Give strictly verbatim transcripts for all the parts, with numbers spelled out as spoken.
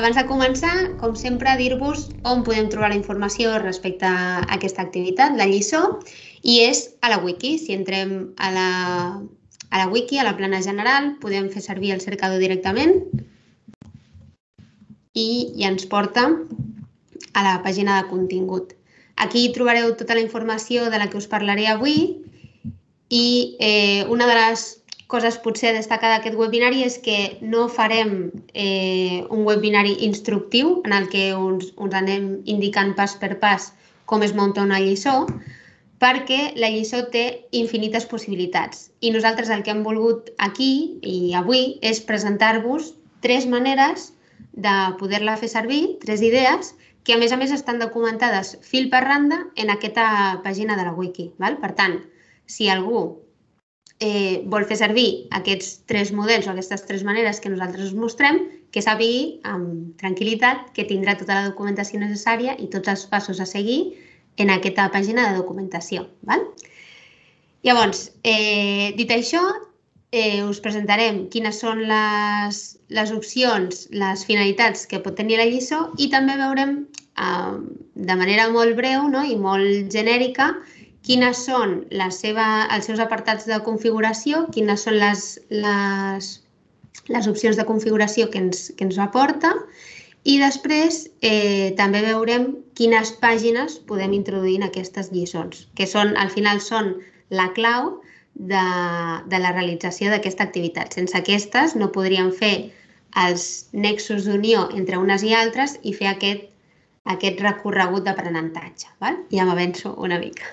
abans de començar, com sempre, dir-vos on podem trobar la informació respecte a aquesta activitat, la lliçó, i és a la wiki. Si entrem a la, a la wiki, a la plana general, podem fer servir el cercador directament i ja ens porta a la pàgina de contingut. Aquí trobareu tota la informació de la que us parlaré avui i eh, una de les coses potser a destacar d'aquest webinari és que no farem eh, un webinari instructiu en el que us, us anem indicant pas per pas com es munta una lliçó, perquè la lliçó té infinites possibilitats. I nosaltres el que hem volgut aquí i avui és presentar-vos tres maneres de poder-la fer servir, tres idees, que a més a més estan documentades fil per randa en aquesta pàgina de la wiki. Val? Per tant, si algú eh, vol fer servir aquests tres models o aquestes tres maneres que nosaltres us mostrem, que sàpigui amb tranquil·litat que tindrà tota la documentació necessària i tots els passos a seguir en aquesta pàgina de documentació. Val? Llavors, eh, dit això, eh, us presentarem quines són les, les opcions, les finalitats que pot tenir la lliçó i també veurem eh, de manera molt breu, no?, i molt genèrica quines són la seva, els seus apartats de configuració, quines són les, les, les opcions de configuració que ens, que ens aporta i després eh, també veurem quines pàgines podem introduir en aquestes lliçons, que són, al final són la clau de, de la realització d'aquesta activitat. Sense aquestes no podríem fer els nexos d'unió entre unes i altres i fer aquest aquest recorregut d'aprenentatge. Ja m'avanço una mica.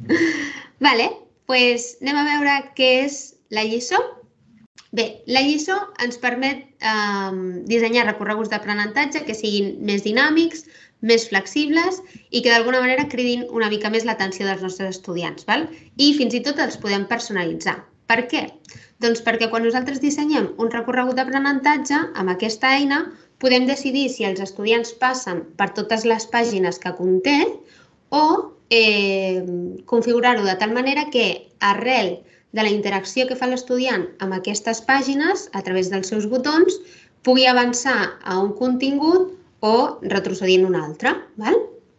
Vale, doncs anem a veure què és la lliçó. Bé, la lliçó ens permet eh, dissenyar recorreguts d'aprenentatge que siguin més dinàmics, més flexibles i que d'alguna manera cridin una mica més l'atenció dels nostres estudiants. Val? I fins i tot els podem personalitzar. Per què? Doncs perquè quan nosaltres dissenyem un recorregut d'aprenentatge amb aquesta eina podem decidir si els estudiants passen per totes les pàgines que conté o eh, configurar-ho de tal manera que arrel de la interacció que fa l'estudiant amb aquestes pàgines, a través dels seus botons, pugui avançar a un contingut o retrocedir en un altre. Val?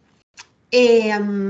Eh,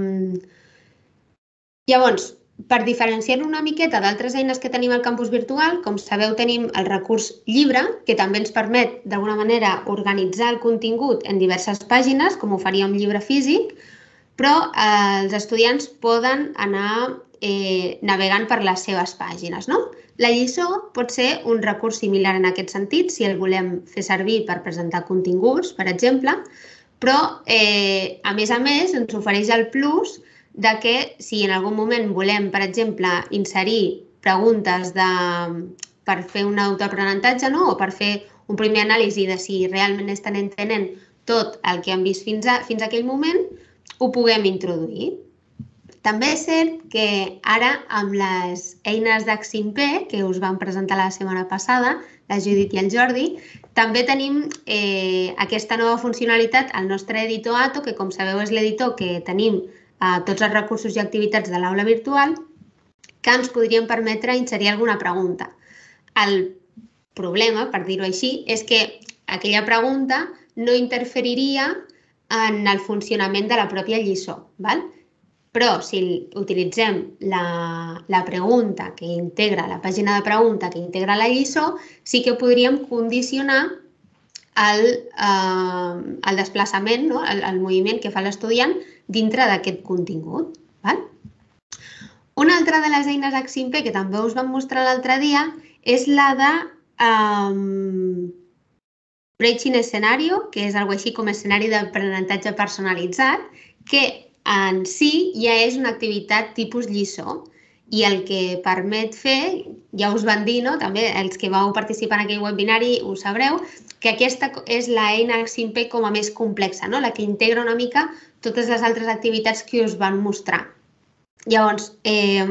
llavors, per diferenciar-lo una miqueta d'altres eines que tenim al campus virtual, com sabeu, tenim el recurs llibre, que també ens permet d'alguna manera organitzar el contingut en diverses pàgines, com ho faria un llibre físic, però eh, els estudiants poden anar eh, navegant per les seves pàgines. No? La lliçó pot ser un recurs similar en aquest sentit, si el volem fer servir per presentar continguts, per exemple, però eh, a més a més ens ofereix el plus de que si en algun moment volem, per exemple, inserir preguntes de, per fer un autoaprenentatge, no?, o per fer un primer anàlisi de si realment estan entenent tot el que han vist fins a, fins a aquell moment, ho puguem introduir. També és cert que ara, amb les eines d'Aximpe, que us vam presentar la setmana passada, la Judit i el Jordi, també tenim eh, aquesta nova funcionalitat al nostre editor Ato, que com sabeu és l'editor que tenim a tots els recursos i activitats de l'aula virtual, que ens podrien permetre inserir alguna pregunta. El problema, per dir-ho així, és que aquella pregunta no interferiria en el funcionament de la pròpia lliçó. Val? Però si utilitzem la, la pregunta que integra, la pàgina de pregunta que integra la lliçó, sí que podríem condicionar el, eh, el desplaçament, no? el, el moviment que fa l'estudiant dintre d'aquest contingut. Val? Una altra de les eines d'Aximpe que també us vam mostrar l'altre dia és la de um, Breaching Scenario, que és alguna així com escenari d'aprenentatge personalitzat, que en si ja és una activitat tipus lliçó i el que permet fer, ja us van dir, no? També els que vau participar en aquell webinari ho sabreu, que aquesta és l'eina Aximpe com a més complexa, no? La que integra una mica totes les altres activitats que us van mostrar. Llavors, eh,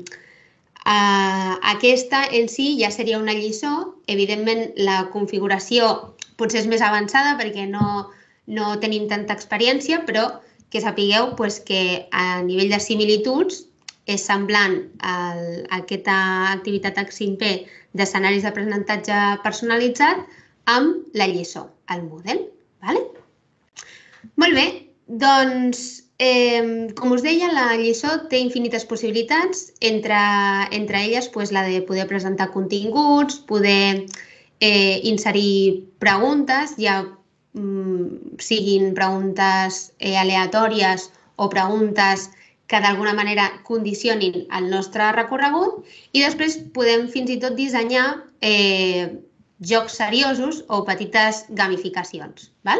eh, aquesta en si ja seria una lliçó. Evidentment, la configuració potser és més avançada perquè no, no tenim tanta experiència, però que sapigueu pues, que a nivell de similituds és semblant a aquesta activitat Aximpe d'escenaris d'aprenentatge personalitzat amb la lliçó, el Moodle. Vale? Molt bé, doncs, eh, com us deia, la lliçó té infinites possibilitats, entre, entre elles pues, la de poder presentar continguts, poder eh, inserir preguntes, ja mm, siguin preguntes eh, aleatòries o preguntes que d'alguna manera condicionin el nostre recorregut, i després podem fins i tot dissenyar eh, jocs seriosos o petites gamificacions. Val?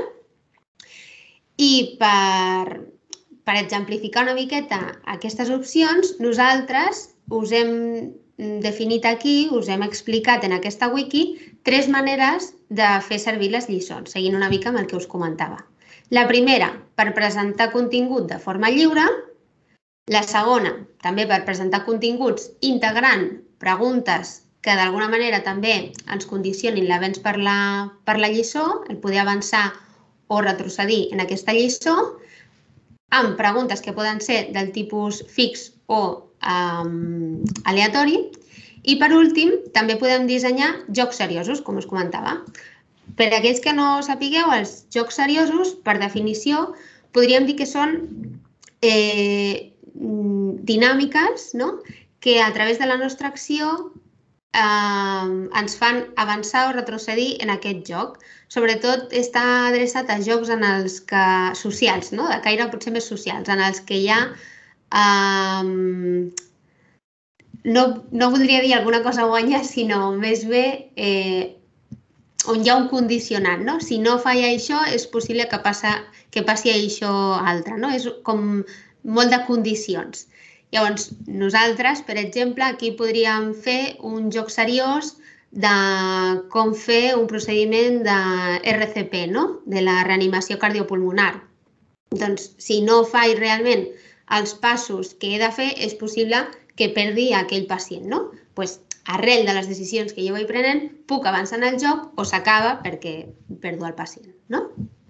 I per, per exemplificar una miqueta aquestes opcions, nosaltres us hem definit aquí, us hem explicat en aquesta wiki tres maneres de fer servir les lliçons, seguint una mica amb el que us comentava. La primera, per presentar contingut de forma lliure. La segona, també per presentar continguts integrant preguntes que d'alguna manera també ens condicionin l'avenç per la, per la lliçó, el poder avançar o retrocedir en aquesta lliçó, amb preguntes que poden ser del tipus fix o um, aleatori. I per últim, també podem dissenyar jocs seriosos, com us comentava. Per a aquells que no sapigueu, els jocs seriosos, per definició, podríem dir que són eh, dinàmiques, no? Que a través de la nostra acció eh, ens fan avançar o retrocedir en aquest joc. Sobretot està adreçat a jocs en els que, socials, no? De caire potser més socials, en els que hi ha, eh, no, no voldria dir alguna cosa guanya, sinó més bé eh, on hi ha un condicionant, no? Si no falla això, és possible que, passa, que passi això altre, no? És com molt de condicions. Llavors, nosaltres, per exemple, aquí podríem fer un joc seriós de com fer un procediment de R C P, no? De la reanimació cardiopulmonar. Doncs, si no faig realment els passos que he de fer, és possible que perdi aquell pacient, no? Pues, arrel de les decisions que jo vaig prenent, puc avançar en el joc o s'acaba perquè perdo el pacient, no?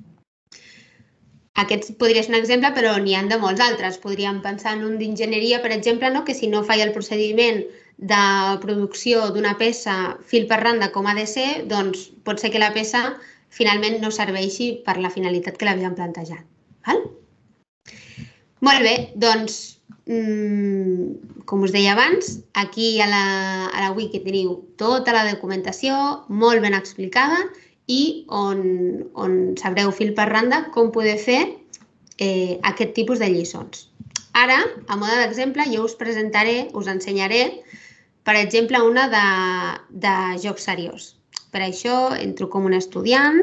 Aquest podria ser un exemple, però n'hi ha de molts altres. Podríem pensar en un d'enginyeria, per exemple, no? Que si no falla el procediment de producció d'una peça fil per randa com ha de ser, doncs pot ser que la peça finalment no serveixi per la finalitat que l'havíem plantejat. Val? Molt bé, doncs, mmm, com us deia abans, aquí a la, a la wiki teniu tota la documentació molt ben explicada i on, on sabreu fil per randa com poder fer eh, aquest tipus de lliçons. Ara, a mode d'exemple, jo us presentaré, us ensenyaré, per exemple, una de, de joc seriós. Per això entro com un estudiant.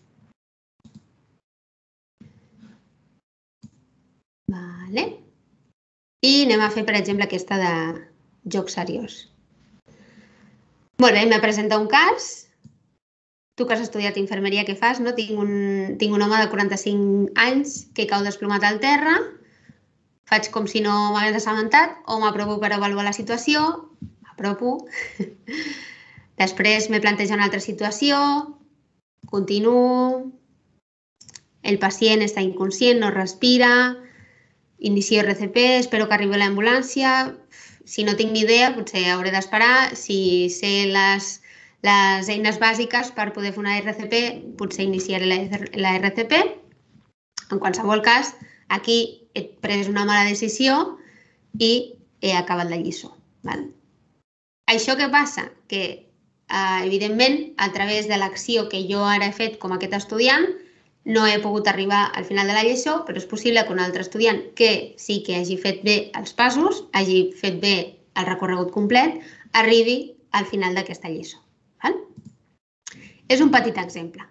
Vale. I anem a fer, per exemple, aquesta de joc seriós. Molt bé, m'ha presentat un cas. Tu que has estudiat infermeria, què fas? No? Tinc, un, tinc un home de quaranta-cinc anys que cau desplomat al terra, faig com si no m'hagués assabentat o m'apropo per avaluar la situació, m'apropo, després me plantejo una altra situació, continuo, el pacient està inconscient, no respira, inicio R C P, espero que arribi l'ambulància, si no tinc ni idea potser hauré d'esperar, si sé les les eines bàsiques per poder fer una R C P, potser iniciaré la R C P. En qualsevol cas, aquí he pres una mala decisió i he acabat la lliçó. Val? Això què passa? Que, eh, evidentment, a través de l'acció que jo ara he fet com aquest estudiant, no he pogut arribar al final de la lliçó, però és possible que un altre estudiant que sí que hagi fet bé els passos, hagi fet bé el recorregut complet, arribi al final d'aquesta lliçó. Val? És un petit exemple.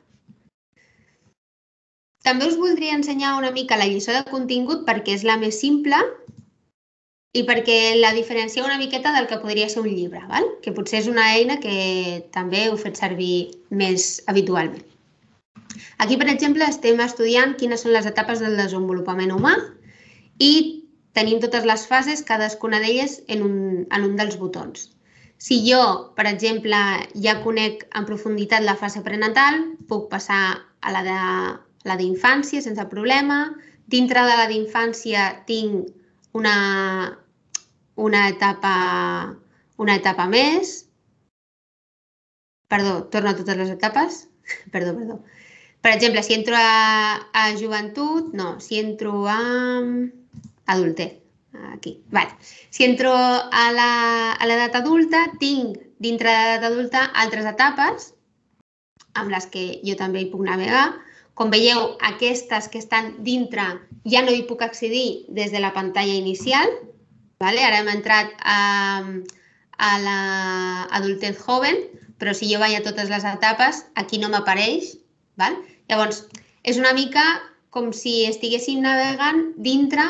També us voldria ensenyar una mica la lliçó de contingut perquè és la més simple i perquè la diferencia una miqueta del que podria ser un llibre, val? Que potser és una eina que també heu fet servir més habitualment. Aquí, per exemple, estem estudiant quines són les etapes del desenvolupament humà i tenim totes les fases, cadascuna d'elles en un, en un dels botons. Si jo, per exemple, ja conec en profunditat la fase prenatal, puc passar a la de la d'infància sense problema. Dintre de la d'infància tinc una, una, etapa, una etapa més. Perdó, torno a totes les etapes. Perdó, perdó. Per exemple, si entro a, a joventut, no, si entro a adultez, aquí, vale. Si entro a l'edat adulta, tinc dintre de l'edat adulta altres etapes amb les que jo també hi puc navegar. Com veieu, aquestes que estan dintre ja no hi puc accedir des de la pantalla inicial. Vale? Ara hem entrat a, a l'adultez joven, però si jo vaig a totes les etapes, aquí no m'apareix. Val? Llavors, és una mica com si estiguéssim navegant dintre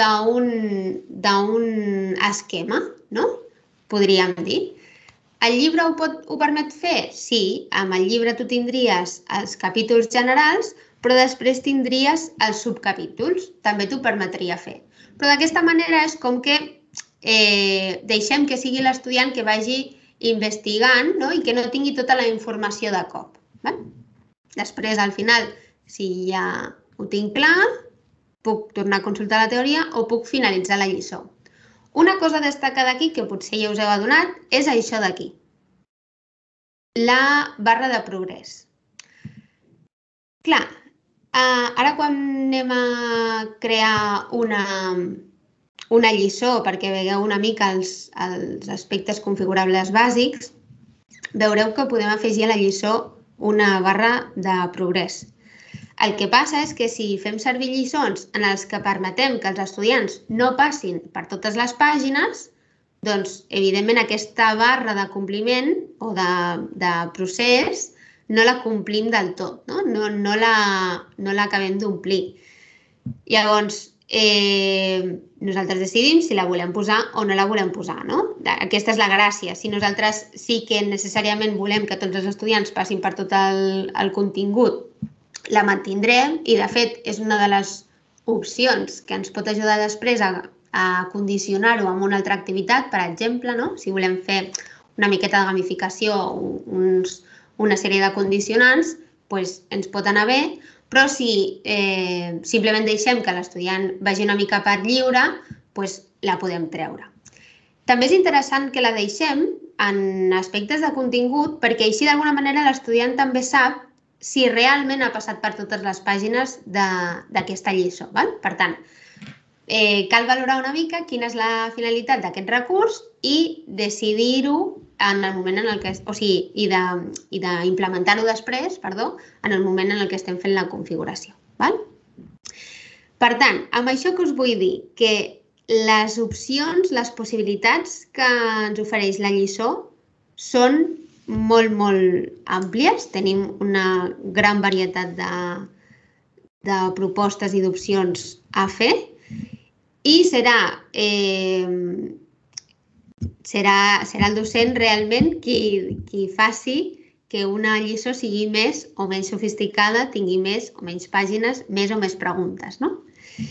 d'un esquema, no? Podríem dir. El llibre ho, pot, ho permet fer? Sí, amb el llibre tu tindries els capítols generals, però després tindries els subcapítols. També t'ho permetria fer. Però d'aquesta manera és com que eh, deixem que sigui l'estudiant que vagi investigant, no? I que no tingui tota la informació de cop. Val? Després, al final, si ja ho tinc clar, puc tornar a consultar la teoria o puc finalitzar la lliçó. Una cosa a destacar d'aquí, que potser ja us heu adonat, és això d'aquí. La barra de progrés. Clar, ara quan anem a crear una, una lliçó perquè veieu una mica els, els aspectes configurables bàsics, veureu que podem afegir a la lliçó una barra de progrés. El que passa és que si fem servir lliçons en els que permetem que els estudiants no passin per totes les pàgines, doncs, evidentment, aquesta barra de compliment o de, de procés no la complim del tot, no, no, no l'acabem no d'omplir. Llavors, eh, nosaltres decidim si la volem posar o no la volem posar, no? Aquesta és la gràcia. Si nosaltres sí que necessàriament volem que tots els estudiants passin per tot el, el contingut, la mantindrem i, de fet, és una de les opcions que ens pot ajudar després a, a condicionar-ho amb una altra activitat, per exemple, no? Si volem fer una miqueta de gamificació, uns, una sèrie de condicionants, doncs ens pot anar bé, però si eh, simplement deixem que l'estudiant vagi una mica per lliure, doncs la podem treure. També és interessant que la deixem en aspectes de contingut perquè així d'alguna manera l'estudiant també sap si realment ha passat per totes les pàgines d'aquesta lliçó. Val? Per tant, eh, cal valorar una mica quina és la finalitat d'aquest recurs i decidir-ho en el moment en el que... O sigui, i d'implementar-ho després, perdó, en el moment en el que estem fent la configuració. Val? Per tant, amb això que us vull dir? Que les opcions, les possibilitats que ens ofereix la lliçó són molt, molt àmplies. Tenim una gran varietat de, de propostes i d'opcions a fer i serà, eh, serà, serà el docent realment qui, qui faci que una lliçó sigui més o menys sofisticada, tingui més o menys pàgines, més o més preguntes, no?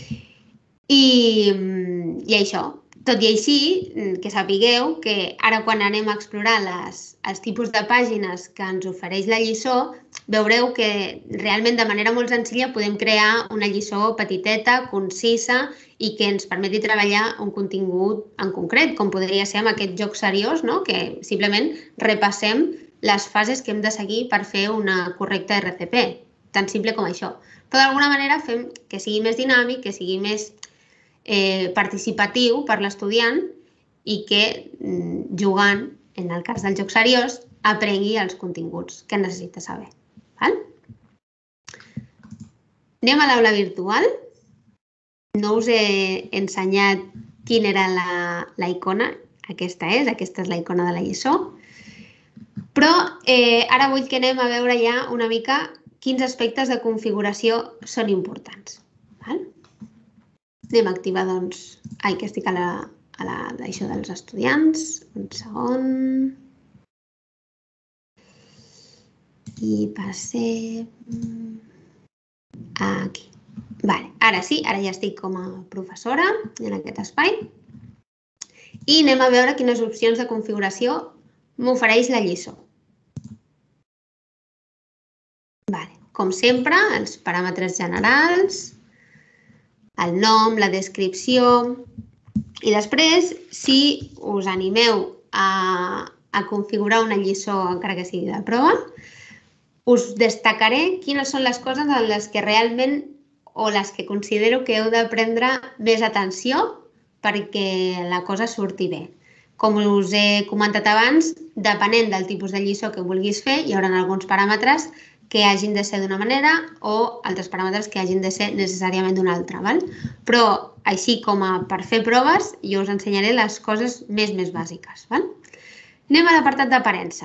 I, i això. Tot i així, que sapigueu que ara quan anem a explorar les, els tipus de pàgines que ens ofereix la lliçó, veureu que realment de manera molt senzilla podem crear una lliçó petiteta, concisa i que ens permeti treballar un contingut en concret, com podria ser amb aquest joc seriós, no? Que simplement repassem les fases que hem de seguir per fer una correcta R C P, tan simple com això. Però d'alguna manera fem que sigui més dinàmic, que sigui més Eh, participatiu per l'estudiant i que jugant, en el cas del joc seriós, aprengui els continguts que necessita saber. Val? Anem a l'aula virtual. No us he ensenyat quina era la, la icona. Aquesta és, aquesta és la icona de la lliçó. Però eh, ara vull que anem a veure ja una mica quins aspectes de configuració són importants. Val? Anem a activar, doncs... Ai, que estic a la, a la d'això dels estudiants. Un segon. I passem... Aquí. Vale, ara sí, ara ja estic com a professora en aquest espai. I anem a veure quines opcions de configuració m'ofereix la lliçó. Vale, com sempre, els paràmetres generals, el nom, la descripció i després, si us animeu a, a configurar una lliçó, encara que sigui de prova, us destacaré quines són les coses en les que realment o les que considero que heu de prendre més atenció perquè la cosa surti bé. Com us he comentat abans, depenent del tipus de lliçó que vulguis fer, hi haurà alguns paràmetres que hagin de ser d'una manera o altres paràmetres que hagin de ser necessàriament d'una altra. Però, així com per fer proves, jo us ensenyaré les coses més més bàsiques. Anem a l'apartat d'aparença.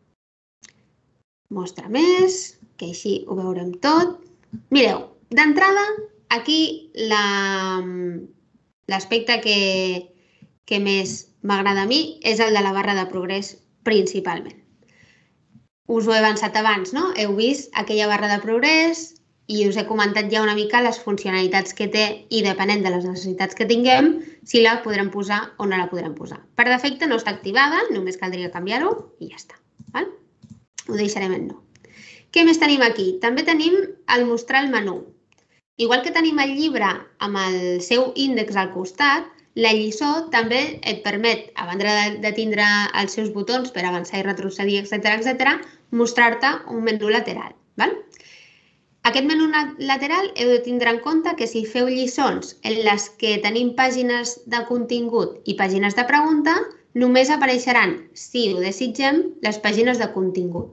Mostra més, que així ho veurem tot. Mireu, d'entrada, aquí l'aspecte que, que més m'agrada a mi és el de la barra de progrés principalment. Us ho he avançat abans, no? Heu vist aquella barra de progrés i us he comentat ja una mica les funcionalitats que té i depenent de les necessitats que tinguem, si la podrem posar o no la podrem posar. Per defecte no està activada, només caldria canviar-ho i ja està. Ho deixarem en no. Què més tenim aquí? També tenim el mostrar el menú. Igual que tenim el llibre amb el seu índex al costat, la lliçó també et permet, a banda de tindre els seus botons per avançar i retrocedir, etcètera, etcètera, mostrar-te un menú lateral. Aquest menú lateral heu de tindre en compte que si feu lliçons en les que tenim pàgines de contingut i pàgines de pregunta, només apareixeran, si ho desitgem, les pàgines de contingut.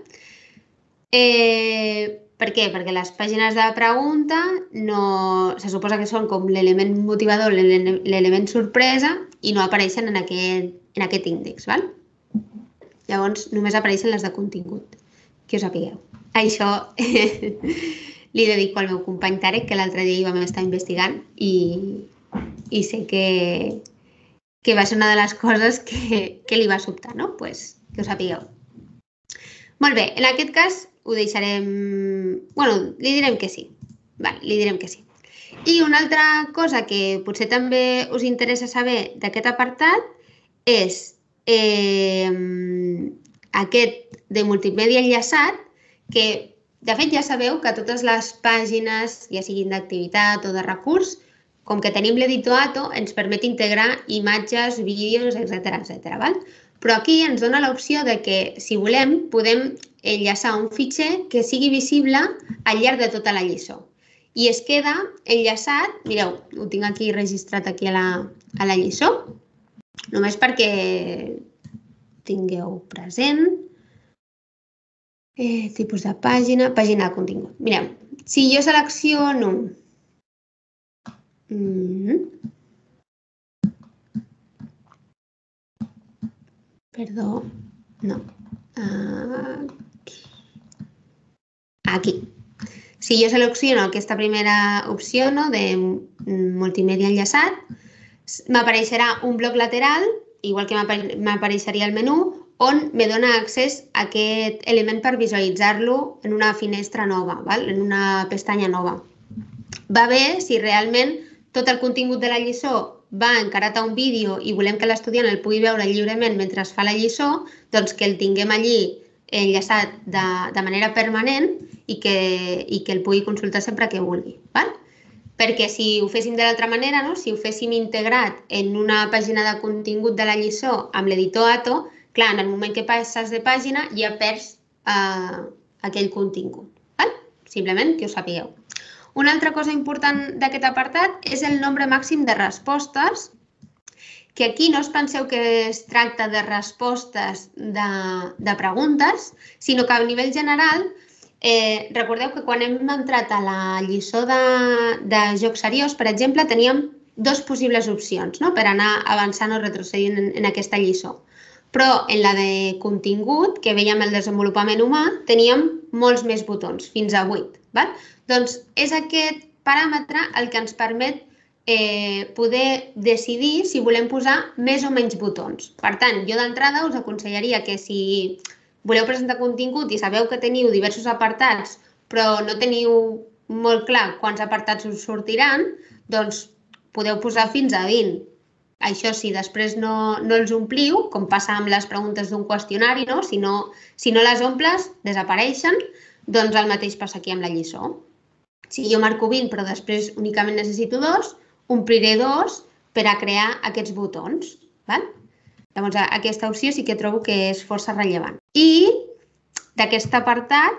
Per què? Perquè les pàgines de pregunta se suposa que són com l'element motivador, l'element sorpresa, i no apareixen en aquest índex. Llavors, només apareixen les de contingut, que us sapigueu. Això li dedico al meu company Tarek, que l'altre dia hi vam estar investigant i sé que que va ser una de les coses que li va sobtar, no? Doncs que ho sapigueu. Molt bé, en aquest cas ho deixarem... Bueno, li direm que sí. Li direm que sí. I una altra cosa que potser també us interessa saber d'aquest apartat és aquest de multimèdia enllaçat, que de fet ja sabeu que totes les pàgines, ja siguin d'activitat o de recurs, com que tenim l'editor Atto, ens permet integrar imatges, vídeos, etcètera, etcètera. Però aquí ens dona l'opció de que, si volem, podem enllaçar un fitxer que sigui visible al llarg de tota la lliçó. I es queda enllaçat, mireu, ho tinc aquí registrat aquí a la lliçó, només perquè tingueu present. Tipus de pàgina, pàgina de contingut. Mireu, si jo selecciono Perdó, no. Aquí. Si jo selecciono aquesta primera opció de multimèdia enllaçat, m'apareixerà un bloc lateral, igual que m'apareixeria el menú, on me dona accés a aquest element per visualitzar-lo en una finestra nova, en una pestanya nova. Va bé si realment tot el contingut de la lliçó va encarat a un vídeo i volem que l'estudiant el pugui veure lliurement mentre es fa la lliçó, doncs que el tinguem allí enllaçat de manera permanent i que el pugui consultar sempre que vulgui. Perquè si ho féssim de l'altra manera, si ho féssim integrat en una pàgina de contingut de la lliçó amb l'editor Atto, clar, en el moment que passes de pàgina ja perds aquell contingut. Simplement que ho sapigueu. Una altra cosa important d'aquest apartat és el nombre màxim de respostes, que aquí no us penseu que es tracta de respostes de preguntes, sinó que a nivell general, recordeu que quan hem entrat a la lliçó de joc seriós, per exemple, teníem dues possibles opcions per anar avançant o retrocedint en aquesta lliçó. Però en la de contingut, que veiem el desenvolupament humà, teníem molts més botons, fins a vuit. Doncs és aquest paràmetre el que ens permet poder decidir si volem posar més o menys botons. Per tant, jo d'entrada us aconsellaria que si voleu presentar contingut i sabeu que teniu diversos apartats, però no teniu molt clar quants apartats us sortiran, doncs podeu posar fins a vint. Això sí, després no els ompliu, com passa amb les preguntes d'un qüestionari, si no les omples, desapareixen, doncs el mateix passa aquí amb la lliçó. Si jo marco vint però després únicament necessito dos, ompliré dos per a crear aquests botons. Llavors aquesta opció sí que trobo que és força rellevant. I d'aquest apartat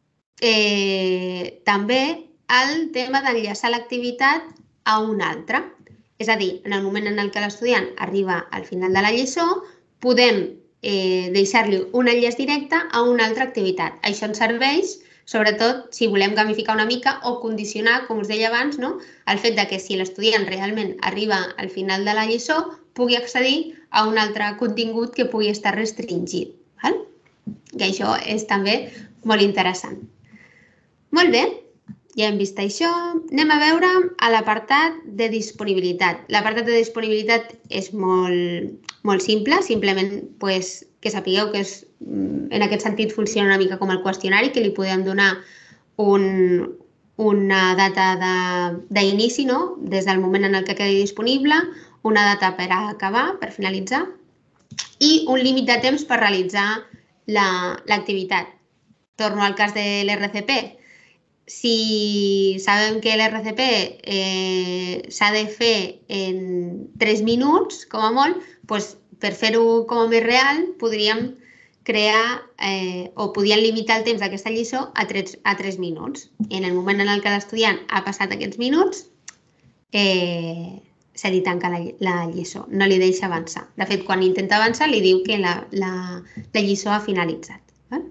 eh, també el tema d'enllaçar l'activitat a una altra. És a dir, en el moment en què l'estudiant arriba al final de la lliçó, podem eh, deixar-li un enllaç directe a una altra activitat. Això ens serveix, sobretot, si volem gamificar una mica o condicionar, com us deia abans, no? El fet de que si l'estudiant realment arriba al final de la lliçó, pugui accedir a un altre contingut que pugui estar restringit. Val? I això és també molt interessant. Molt bé, ja hem vist això. Anem a veure a l'apartat de disponibilitat. L'apartat de disponibilitat és molt, molt simple, simplement pues, que sapigueu que és, en aquest sentit funciona una mica com el qüestionari, que li podem donar un, una data d'inici, no? Des del moment en el que quedi disponible, una data per acabar, per finalitzar, i un límit de temps per realitzar l'activitat. Torno al cas de l'R C P. Si sabem que l'R C P eh, s'ha de fer en tres minuts, com a molt, doncs per fer-ho com a més real, podríem crear eh, o podríem limitar el temps d'aquesta lliçó a tres, a tres minuts. En el moment en què l'estudiant ha passat aquests minuts, eh, se li tanca la, la lliçó, no li deixa avançar. De fet, quan intenta avançar, li diu que la, la, la lliçó ha finalitzat. Val?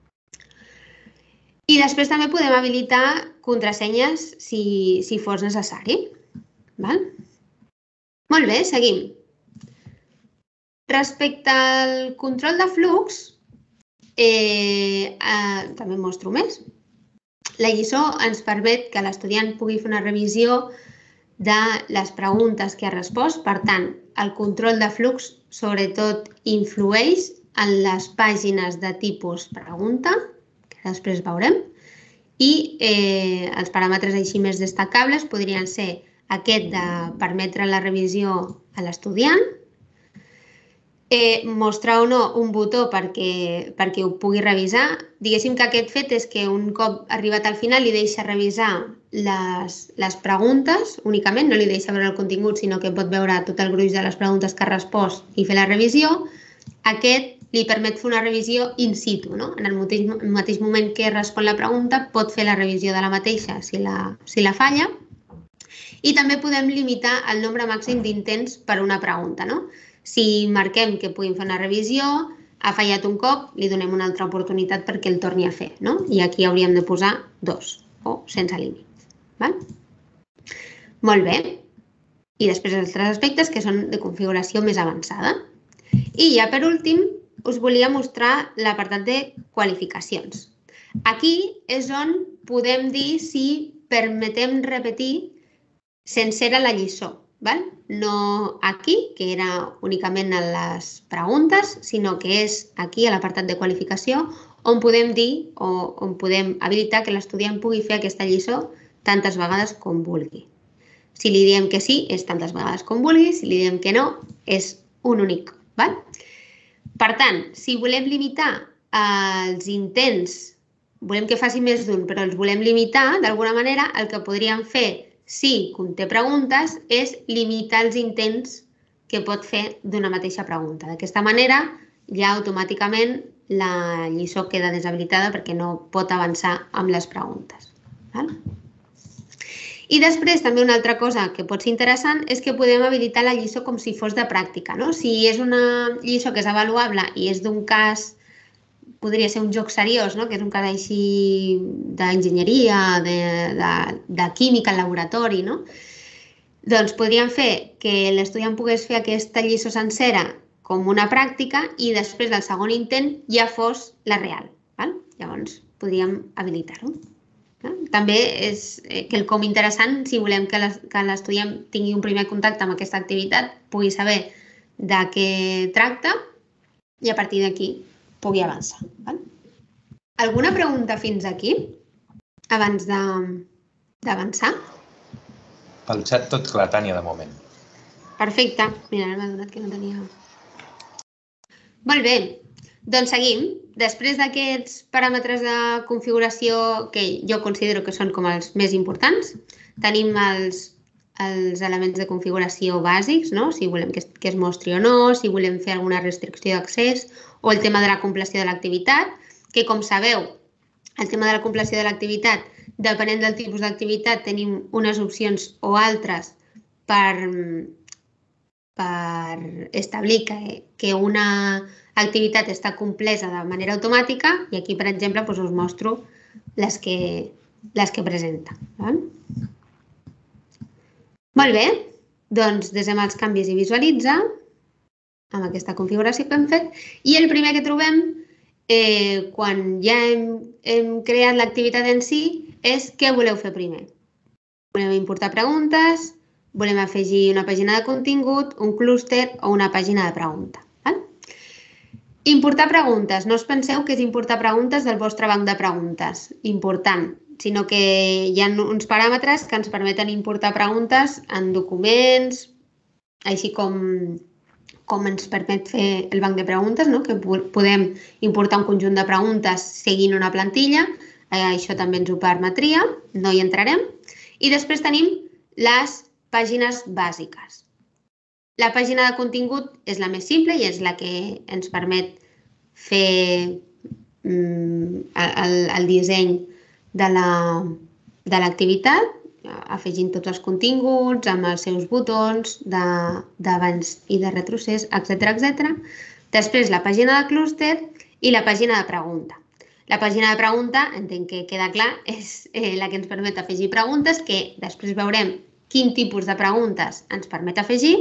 I després també podem habilitar contrasenyes si, si fos necessari. Val? Molt bé, seguim. Respecte al control de flux, eh, eh, també mostro més. La lliçó ens permet que l'estudiant pugui fer una revisió de les preguntes que ha respost. Per tant, el control de flux sobretot influeix en les pàgines de tipus pregunta, que després veurem, i eh, els paràmetres així més destacables podrien ser aquest de permetre la revisió a l'estudiant, Eh, mostrar o no un botó perquè, perquè ho pugui revisar. Diguéssim que aquest fet és que un cop arribat al final li deixa revisar les, les preguntes únicament, no li deixa veure el contingut, sinó que pot veure tot el gruix de les preguntes que ha respost i fer la revisió. Aquest li permet fer una revisió in situ, no? En el mateix, el mateix moment que respon la pregunta, pot fer la revisió de la mateixa si la, si la falla. I també podem limitar el nombre màxim d'intents per una pregunta, no? Si marquem que puguin fer una revisió, ha fallat un cop, li donem una altra oportunitat perquè el torni a fer, no? I aquí hauríem de posar dos, o sense límit. Val? Molt bé. I després els altres aspectes que són de configuració més avançada. I ja per últim, us volia mostrar l'apartat de qualificacions. Aquí és on podem dir si permetem repetir sencera la lliçó. Val? No aquí, que era únicament en les preguntes, sinó que és aquí, a l'apartat de qualificació, on podem dir o on podem habilitar que l'estudiant pugui fer aquesta lliçó tantes vegades com vulgui. Si li diem que sí, és tantes vegades com vulgui, si li diem que no, és un únic cop. Val? Per tant, si volem limitar els intents, volem que faci més d'un, però els volem limitar, d'alguna manera, el que podríem fer si conté preguntes, és limitar els intents que pot fer d'una mateixa pregunta. D'aquesta manera, ja automàticament la lliçó queda deshabilitada perquè no pot avançar amb les preguntes. Val? I després, també una altra cosa que pot ser interessant és que podem habilitar la lliçó com si fos de pràctica. No? Si és una lliçó que és avaluable i és d'un cas, podria ser un joc seriós, no? Que és un cas així d'enginyeria, de, de, de química al laboratori, no? Doncs podríem fer que l'estudiant pogués fer aquesta lliçó sencera com una pràctica i després del segon intent ja fos la real. Val? Llavors podríem habilitar-ho. També és quelcom interessant si volem que l'estudiant tingui un primer contacte amb aquesta activitat, pugui saber de què tracta i a partir d'aquí pugui avançar. Val? Alguna pregunta fins aquí, abans d'avançar? Pel xat tot clar, Tània, de moment. Perfecte. Mira, ara m'ha donat que no tenia... Molt bé, doncs seguim. Després d'aquests paràmetres de configuració que jo considero que són com els més importants, tenim els, els elements de configuració bàsics, no? Si volem que es, que es mostri o no, si volem fer alguna restricció d'accés o el tema de la compleció de l'activitat. que, com sabeu, el tema de la compleció de l'activitat, depenent del tipus d'activitat, tenim unes opcions o altres per, per establir que, que una activitat està complesa de manera automàtica i aquí, per exemple, doncs us mostro les que, les que presenta. Val? Molt bé, doncs desem els canvis i visualitza amb aquesta configuració que hem fet i el primer que trobem eh, quan ja hem, hem creat l'activitat en si és què voleu fer primer. Volem importar preguntes, volem afegir una pàgina de contingut, un clúster o una pàgina de pregunta. Val? Importar preguntes. No us penseu que és importar preguntes del vostre banc de preguntes. Important. Sinó que hi ha uns paràmetres que ens permeten importar preguntes en documents, així com, com ens permet fer el banc de preguntes, no? Que podem importar un conjunt de preguntes seguint una plantilla. Eh, això també ens ho permetria, no hi entrarem. I després tenim les pàgines bàsiques. La pàgina de contingut és la més simple i és la que ens permet fer mm, el, el disseny de l'activitat, la, afegint tots els continguts, amb els seus botons d'abans i de retrocés, etcètera, etcètera. Després la pàgina de clúster i la pàgina de pregunta. La pàgina de pregunta, entenc que queda clar, és eh, la que ens permet afegir preguntes, que després veurem quin tipus de preguntes ens permet afegir.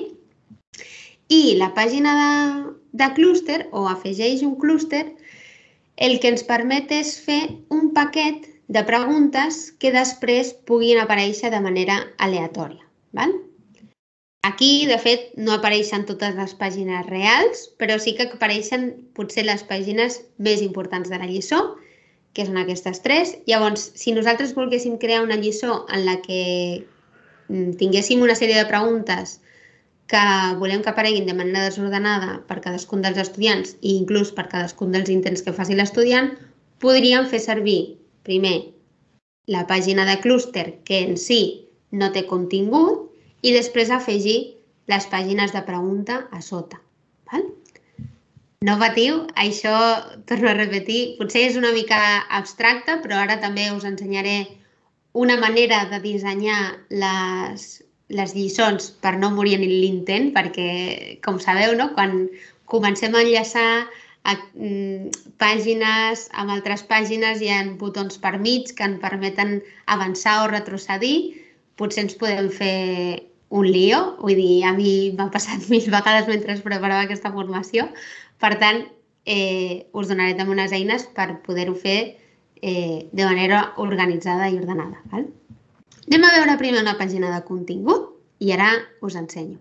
I la pàgina de, de clúster, o afegeix un clúster, el que ens permet és fer un paquet de preguntes que després puguin aparèixer de manera aleatòria. Val? Aquí, de fet, no apareixen totes les pàgines reals, però sí que apareixen potser les pàgines més importants de la lliçó, que són aquestes tres. Llavors, si nosaltres volguéssim crear una lliçó en la que tinguéssim una sèrie de preguntes que volem que apareguin de manera desordenada per cadascun dels estudiants i inclús per cadascun dels intents que faci l'estudiant, podríem fer servir primer la pàgina de clúster, que en si no té contingut, i després afegir les pàgines de pregunta a sota. Val? No patiu, això, torno a repetir, potser és una mica abstracte, però ara també us ensenyaré una manera de dissenyar les, les lliçons per no morir en l'intent, perquè, com sabeu, no? Quan comencem a enllaçar a, mm, pàgines amb altres pàgines, hi ha botons per mig que ens permeten avançar o retrocedir, potser ens podem fer un lío, vull dir, a mi m'ha passat mil vegades mentre es preparava aquesta formació, per tant, eh, us donaré també unes eines per poder-ho fer eh, de manera organitzada i ordenada. Val? Anem a veure primer una pàgina de contingut i ara us ensenyo.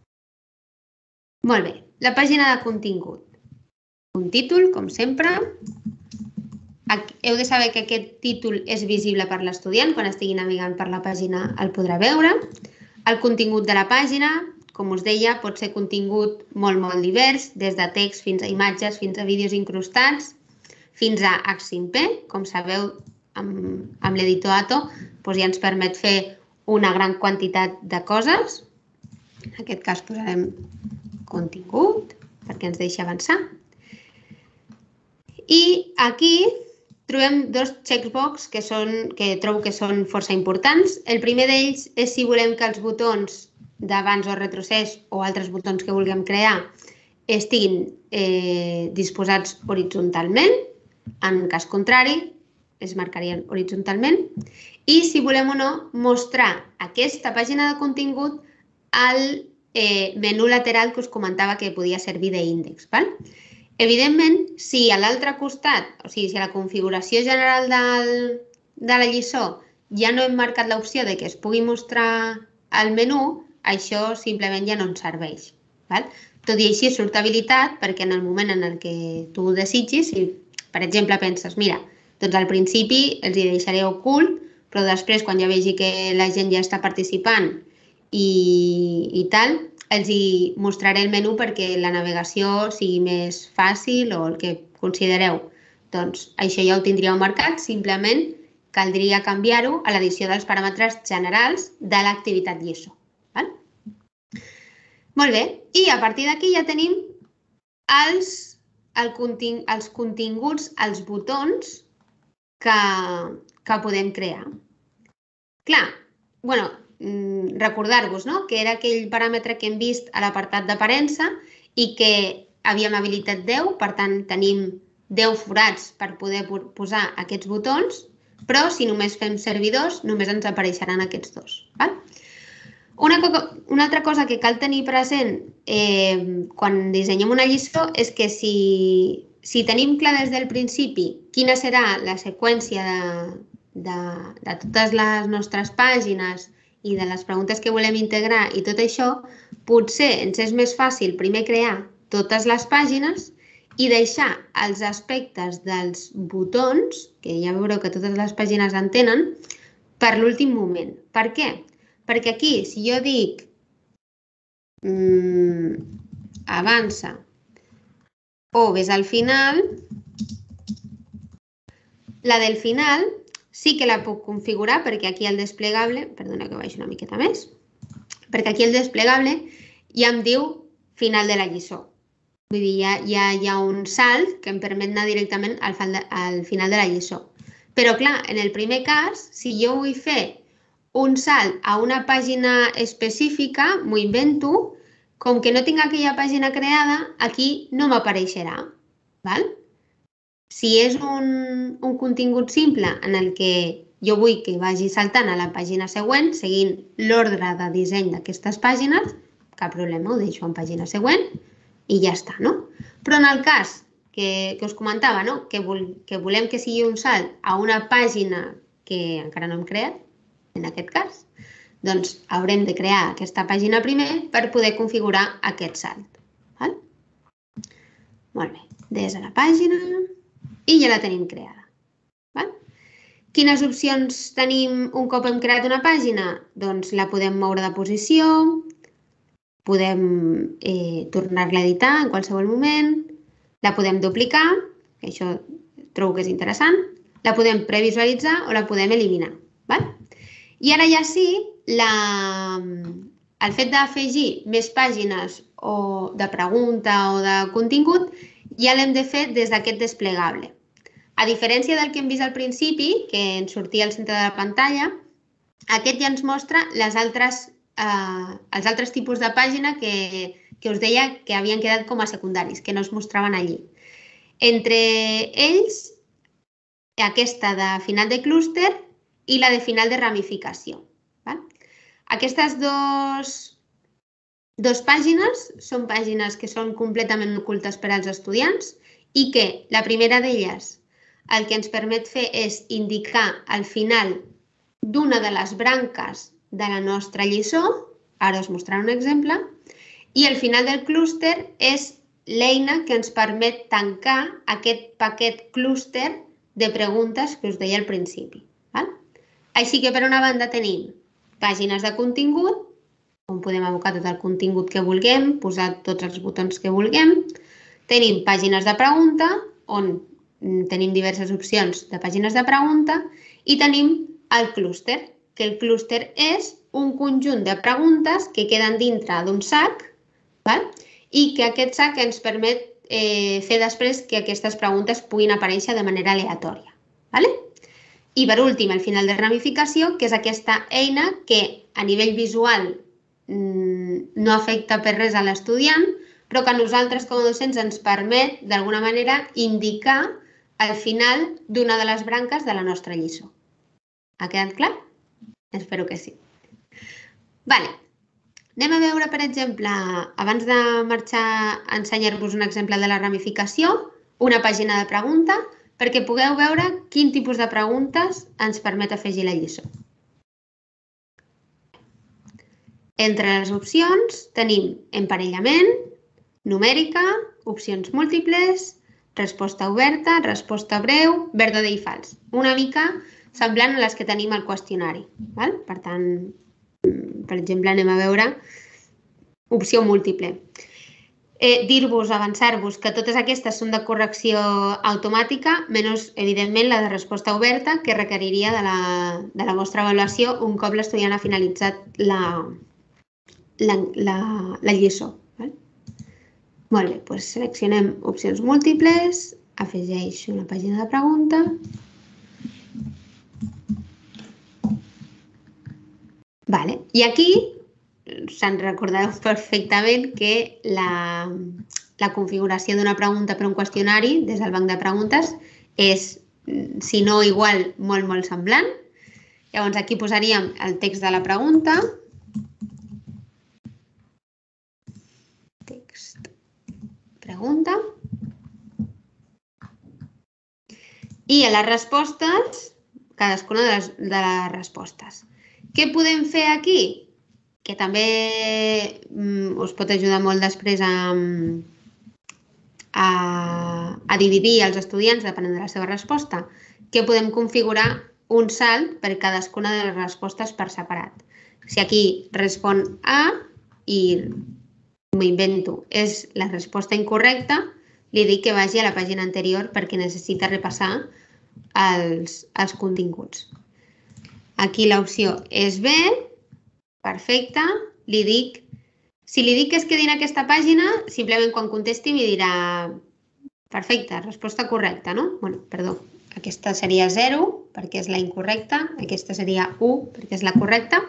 Molt bé, la pàgina de contingut. Un títol, com sempre. Heu de saber que aquest títol és visible per l'estudiant. Quan estigui navegant per la pàgina el podrà veure. El contingut de la pàgina, com us deia, pot ser contingut molt, molt divers, des de text fins a imatges, fins a vídeos incrustats, fins a H cinc P. Com sabeu, amb, amb l'editor Atto doncs ja ens permet fer una gran quantitat de coses. En aquest cas posarem contingut perquè ens deixa avançar. I aquí trobem dos checkbox que, són, que trobo que són força importants. El primer d'ells és si volem que els botons d'abans o retrocés o altres botons que vulguem crear estiguin eh, disposats horitzontalment. En cas contrari, es marcarien horitzontalment. I si volem o no mostrar aquesta pàgina de contingut al eh, menú lateral que us comentava que podia servir d'índex. Val? Evidentment, si a l'altre costat, o sigui, si a la configuració general del, de la lliçó ja no hem marcat l'opció de que es pugui mostrar al menú, això simplement ja no ens serveix. Val? Tot i així surt habilitat perquè en el moment en el que tu ho desitgis, si per exemple penses, mira, doncs al principi els hi deixaré ocult, però després quan ja vegi que la gent ja està participant i, i tal, els hi mostraré el menú perquè la navegació sigui més fàcil o el que considereu. Doncs això ja ho tindríeu marcat, simplement caldria canviar-ho a l'edició dels paràmetres generals de l'activitat lliçó. Val? Molt bé, i a partir d'aquí ja tenim els, el contin els continguts, els botons que, que podem crear. Clar, bueno, recordar-vos, no?, que era aquell paràmetre que hem vist a l'apartat d'aparença i que havíem habilitat deu, per tant, tenim deu forats per poder posar aquests botons, però si només fem servidors, només ens apareixeran aquests dos. Val? Una, una altra cosa que cal tenir present eh, quan dissenyem una lliçó és que si, si tenim clar des del principi quina serà la seqüència de, de, de totes les nostres pàgines i de les preguntes que volem integrar i tot això, potser ens és més fàcil primer crear totes les pàgines i deixar els aspectes dels botons, que ja veureu que totes les pàgines en tenen, per l'últim moment. Per què? Perquè aquí, si jo dic mmm, avança o ves al final, la del final sí que la puc configurar perquè aquí el desplegable, perdona que baixo una miqueta més, perquè aquí el desplegable ja em diu final de la lliçó. Vull dir, ja, ja hi ha un salt que em permet anar directament al, al final de la lliçó. Però clar, en el primer cas, si jo vull fer un salt a una pàgina específica, m'ho invento, com que no tinc aquella pàgina creada, aquí no m'apareixerà. Val? Si és un, un contingut simple en el que jo vull que vagi saltant a la pàgina següent, seguint l'ordre de disseny d'aquestes pàgines, cap problema, ho deixo en pàgina següent i ja està, no? Però en el cas que, que us comentava, no?, que, vol, que volem que sigui un salt a una pàgina que encara no hem creat, en aquest cas, doncs haurem de crear aquesta pàgina primer per poder configurar aquest salt. Val? Molt bé, des de la pàgina i ja la tenim creada. Val? Quines opcions tenim un cop hem creat una pàgina? Doncs la podem moure de posició, podem eh, tornar-la a editar en qualsevol moment, la podem duplicar, que això trobo que és interessant, la podem previsualitzar o la podem eliminar. Val? I ara ja sí, la, el fet d'afegir més pàgines o de pregunta o de contingut ja l'hem de fer des d'aquest desplegable. A diferència del que hem vist al principi, que ens sortia al centre de la pantalla, aquest ja ens mostra les altres, eh, els altres tipus de pàgina que, que us deia que havien quedat com a secundaris, que no es mostraven allí. Entre ells, aquesta de final de clúster i la de final de ramificació. Val? Aquestes dos, dos pàgines són pàgines que són completament ocultes per als estudiants i que la primera d'elles el que ens permet fer és indicar el final d'una de les branques de la nostra lliçó, ara us mostraré un exemple, i el final del clúster és l'eina que ens permet tancar aquest paquet clúster de preguntes que us deia al principi. Val? Així que per una banda tenim pàgines de contingut, on podem abocar tot el contingut que vulguem, posar tots els botons que vulguem. Tenim pàgines de pregunta, on tenim diverses opcions de pàgines de pregunta, i tenim el clúster, que el clúster és un conjunt de preguntes que queden dintre d'un sac, val? I que aquest sac ens permet eh, fer després que aquestes preguntes puguin aparèixer de manera aleatòria. Vale? I per últim, el final de ramificació, que és aquesta eina que a nivell visual no afecta per res a l'estudiant, però que a nosaltres com a docents ens permet, d'alguna manera, indicar el final d'una de les branques de la nostra lliçó. Ha quedat clar? Espero que sí. Vale. Anem a veure, per exemple, abans de marxar a ensenyar-vos un exemple de la ramificació, una pàgina de pregunta, perquè pugueu veure quin tipus de preguntes ens permet afegir la lliçó. Entre les opcions tenim emparellament, numèrica, opcions múltiples, resposta oberta, resposta breu, verdadera i fals. Una mica semblant a les que tenim al qüestionari. Val? Per tant, per exemple, anem a veure opció múltiple. Eh, Dir-vos, avançar-vos, que totes aquestes són de correcció automàtica, menys, evidentment, la de resposta oberta, que requeriria de la, de la vostra avaluació un cop l'estudiant ha finalitzat la, la, la, la lliçó. Val? Molt bé, doncs seleccionem opcions múltiples, afegeixo una pàgina de pregunta. Vale. I aquí se'n recordareu perfectament que la, la configuració d'una pregunta per un qüestionari des del banc de preguntes és, si no igual, molt, molt semblant. Llavors, aquí posaríem el text de la pregunta. Text, pregunta. I a les respostes, cadascuna de les, de les respostes. Què podem fer aquí? Que també mm, us pot ajudar molt després a, a, a dividir els estudiants depenent de la seva resposta, que podem configurar un salt per cadascuna de les respostes per separat. Si aquí respon A i m'ho invento, és la resposta incorrecta, li dic que vagi a la pàgina anterior perquè necessita repassar els, els continguts. Aquí l'opció és B, perfecte, li dic, si li dic que es quedi en aquesta pàgina, simplement quan contesti m'hi dirà, perfecte, resposta correcta, no? Bueno, perdó, aquesta seria zero perquè és la incorrecta, aquesta seria u perquè és la correcta.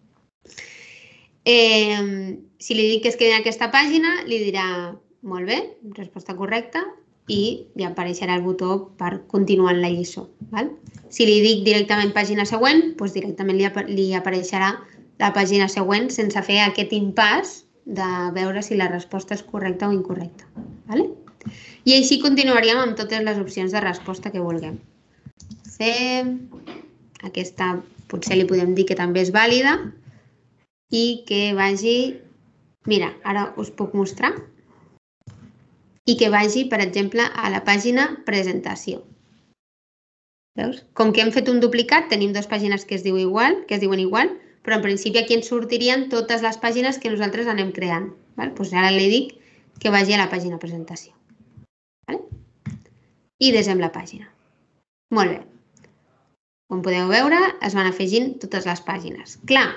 Eh, si li dic que es quedi en aquesta pàgina, li dirà, molt bé, resposta correcta, i li apareixerà el botó per continuar en la lliçó. Val? Si li dic directament pàgina següent, doncs directament li, li apareixerà la pàgina següent sense fer aquest impàs de veure si la resposta és correcta o incorrecta. Vale? I així continuaríem amb totes les opcions de resposta que vulguem. C, aquesta potser li podem dir que també és vàlida i que vagi, mira, ara us puc mostrar, i que vagi, per exemple, a la pàgina presentació. Veus? Com que hem fet un duplicat, tenim dues pàgines que es diuen igual, que es diuen igual, però en principi aquí ens sortirien totes les pàgines que nosaltres anem creant. Doncs ara li dic que vagi a la pàgina presentació. I desem la pàgina. Molt bé. Com podeu veure, es van afegint totes les pàgines. Clar,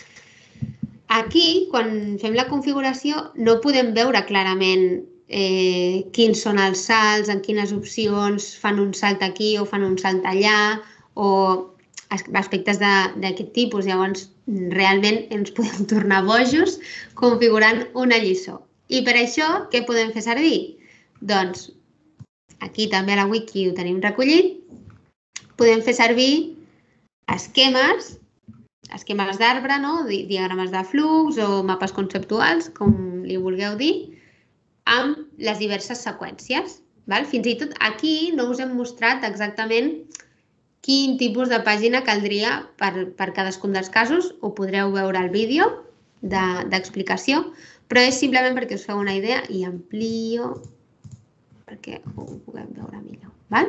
aquí, quan fem la configuració, no podem veure clarament eh, quins són els salts, en quines opcions fan un salt aquí o fan un salt allà, o aspectes d'aquest tipus. Llavors, realment ens podem tornar bojos configurant una lliçó. I per això, què podem fer servir? Doncs, aquí també a la wiki ho tenim recollit, podem fer servir esquemes, esquemes d'arbre, no? Diagrames de flux o mapes conceptuals, com li vulgueu dir, amb les diverses seqüències. Val? Fins i tot aquí no us hem mostrat exactament quin tipus de pàgina caldria per, per cadascun dels casos. Ho podreu veure al vídeo d'explicació, però és simplement perquè us feu una idea i amplio perquè ho puguem veure millor. Val?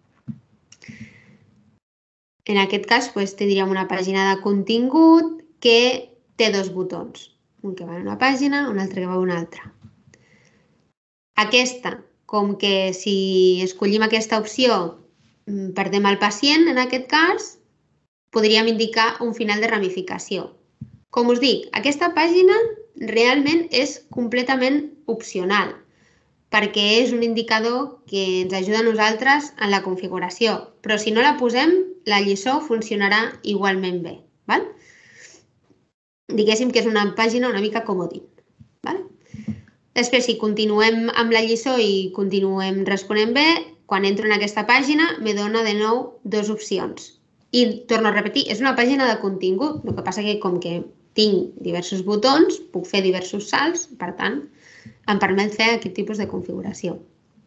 En aquest cas, doncs, tindríem una pàgina de contingut que té dos botons. Un que va a una pàgina, un altre que va a una altra. Aquesta, com que si escollim aquesta opció perdem el pacient, en aquest cas, podríem indicar un final de ramificació. Com us dic, aquesta pàgina realment és completament opcional, perquè és un indicador que ens ajuda a nosaltres en la configuració, però si no la posem, la lliçó funcionarà igualment bé. Val? Diguéssim que és una pàgina una mica comodín. Val? Després, si continuem amb la lliçó i continuem responent bé, quan entro en aquesta pàgina, me dona de nou dues opcions. I torno a repetir, és una pàgina de contingut. El que passa que com que tinc diversos botons, puc fer diversos salts, per tant, em permet fer aquest tipus de configuració.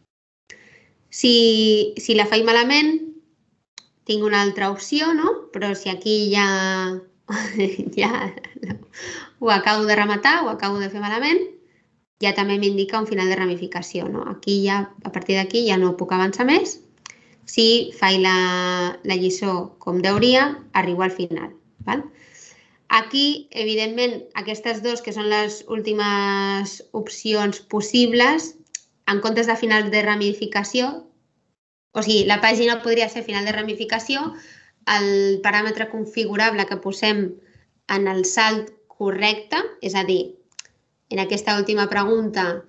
Si, si la faig malament, tinc una altra opció, no? Però si aquí ja, ja ho acabo de rematar, ho acabo de fer malament, ja també m'indica un final de ramificació. No? Aquí ja, a partir d'aquí ja no puc avançar més. Si faig la, la lliçó com deuria, arribo al final. Val? Aquí, evidentment, aquestes dues, que són les últimes opcions possibles, en comptes de final de ramificació, o sigui, la pàgina podria ser final de ramificació, el paràmetre configurable que posem en el salt correcte, és a dir, en aquesta última pregunta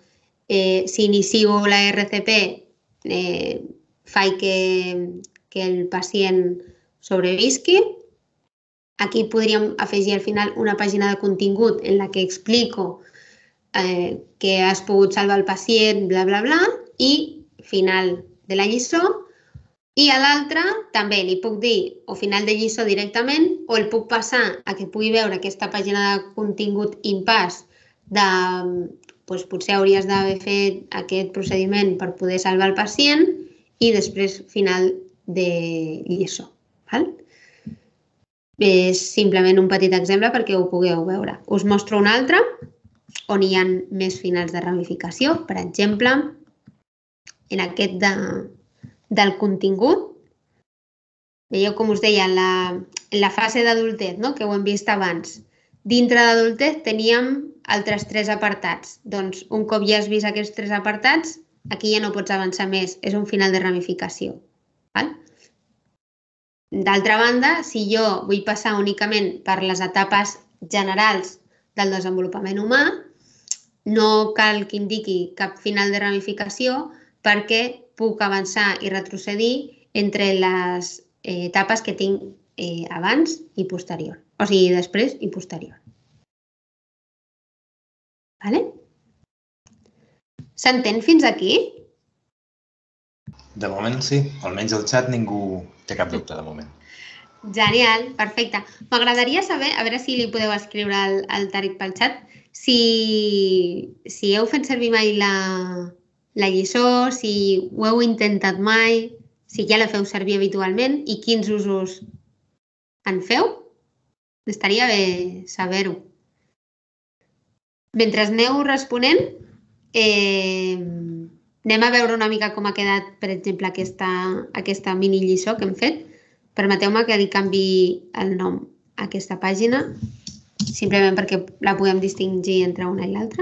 eh, si inicio la R C P, eh, faig que, que el pacient sobrevisqui. Aquí podríem afegir al final una pàgina de contingut en la que explico eh, que has pogut salvar el pacient, bla, bla, bla, i final de la lliçó. I a l'altre també li puc dir o final de lliçó directament o el puc passar a que pugui veure aquesta pàgina de contingut impàs de doncs, potser hauries d'haver fet aquest procediment per poder salvar el pacient i després final de lliçó. Val? És simplement un petit exemple perquè ho pugueu veure. Us mostro un altre on hi ha més finals de ramificació. Per exemple, en aquest de, del contingut. Veieu com us deia, en la, en la fase d'adultez, no? Que ho hem vist abans. Dintre d'adultez teníem altres tres apartats. Doncs un cop ja has vist aquests tres apartats, aquí ja no pots avançar més. És un final de ramificació. Val? D'altra banda, si jo vull passar únicament per les etapes generals del desenvolupament humà, no cal que indiqui cap final de ramificació perquè puc avançar i retrocedir entre les etapes que tinc eh, abans i posterior. O sigui, després i posterior. Vale? S'entén fins aquí? De moment sí. Almenys al xat ningú té cap dubte, de moment. Genial, perfecte. M'agradaria saber, a veure si li podeu escriure al, al Tàric pel xat, si, si heu fet servir mai la, la lliçó, si ho heu intentat mai, si ja la feu servir habitualment i quins usos en feu. Estaria bé saber-ho. Mentre aneu responent, eh, anem a veure una mica com ha quedat, per exemple, aquesta, aquesta mini lliçó que hem fet. Permeteu-me que li canvi el nom a aquesta pàgina, simplement perquè la puguem distingir entre una i l'altra.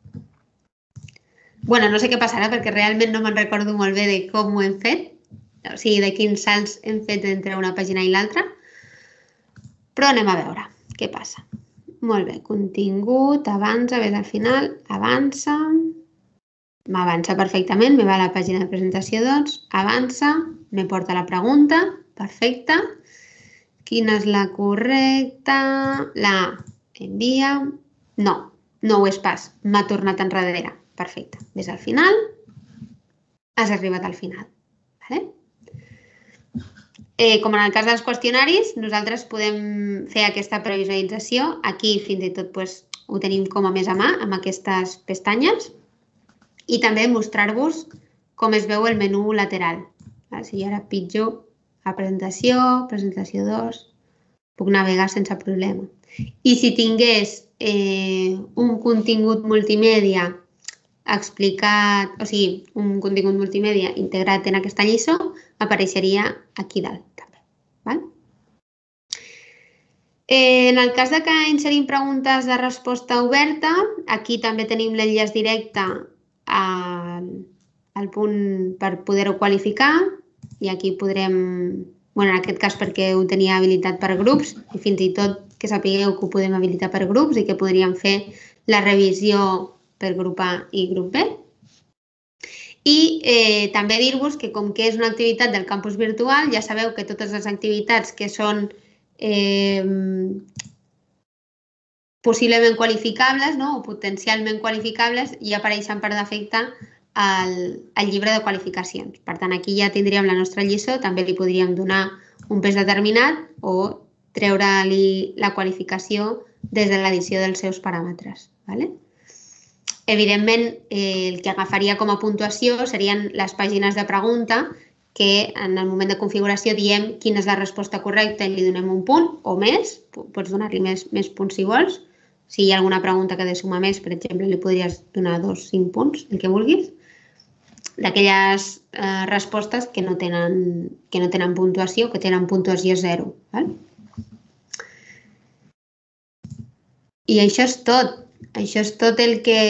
Bueno, no sé què passarà perquè realment no me'n recordo molt bé de com ho hem fet, o sigui, de quins salts hem fet entre una pàgina i l'altra, però anem a veure què passa. Molt bé, contingut, avança, ves al final, avança, m'avança perfectament, me va a la pàgina de presentació dos, avança, me porta la pregunta, perfecte. Quina és la correcta? La A, envia. No, no ho és pas, m'ha tornat enrere. Perfecte, ves al final, has arribat al final. Vale? Eh, com en el cas dels qüestionaris, nosaltres podem fer aquesta previsualització. Aquí fins i tot pues, ho tenim com a més a mà, amb aquestes pestanyes. I també mostrar-vos com es veu el menú lateral. Si ara pitjor a presentació, presentació dos, puc navegar sense problema. I si tingués eh, un contingut multimèdia explicat, o sigui, un contingut multimèdia integrat en aquesta lliçó, apareixeria aquí dalt també. Val? Eh, en el cas de que inserim preguntes de resposta oberta, aquí també tenim l'enllaç directe al, al punt per poder-ho qualificar i aquí podrem, bueno, en aquest cas perquè ho tenia habilitat per grups i fins i tot que sapigueu que ho podem habilitar per grups i que podríem fer la revisió per grup A i grup B. I eh, també dir-vos que com que és una activitat del campus virtual, ja sabeu que totes les activitats que són eh, possiblement qualificables, no? O potencialment qualificables ja apareixen per defecte al, al llibre de qualificacions. Per tant, aquí ja tindríem la nostra lliçó, també li podríem donar un pes determinat o treure-li la qualificació des de l'edició dels seus paràmetres. Vale? Evidentment, eh, el que agafaria com a puntuació serien les pàgines de pregunta que en el moment de configuració diem quina és la resposta correcta i li donem un punt o més, pots donar-li més, més punts si vols. Si hi ha alguna pregunta que ha de sumar més, per exemple, li podries donar dos, cinc punts, el que vulguis. D'aquelles eh, respostes que no, tenen, que no tenen puntuació, que tenen puntuació zero. Val? I això és tot. Això és tot el que,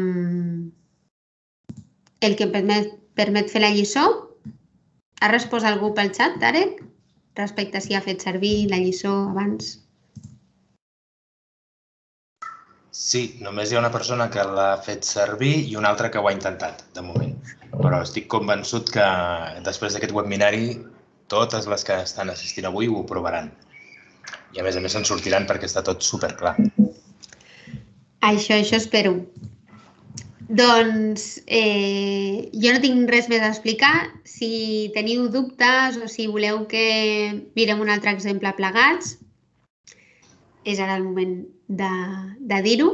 el que permet, permet fer la lliçó. Ha respost algú pel xat, Tàrec? Respecte a si ha fet servir la lliçó abans. Sí, només hi ha una persona que l'ha fet servir i una altra que ho ha intentat, de moment. Però estic convençut que després d'aquest webinari totes les que estan assistint avui ho provaran. I a més a més se'n sortiran perquè està tot superclar. Això, això espero. Doncs eh, jo no tinc res més a explicar. Si teniu dubtes o si voleu que mirem un altre exemple plegats, és ara el moment de, de dir-ho.